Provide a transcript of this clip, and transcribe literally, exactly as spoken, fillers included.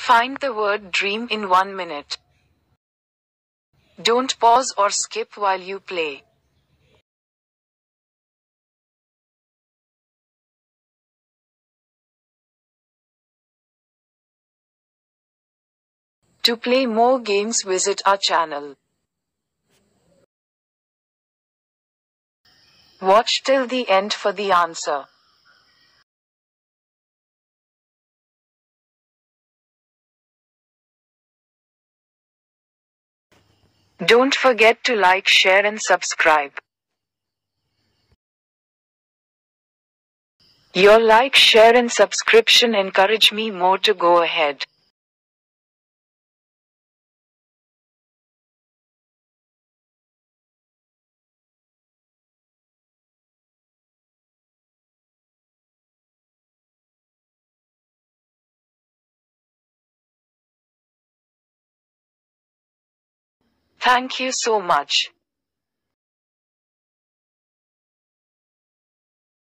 Find the word dream in one minute. Don't pause or skip while you play. To play more games, visit our channel. Watch till the end for the answer. Don't forget to like, share and subscribe. Your like, share and subscription encourage me more to go ahead. Thank you so much.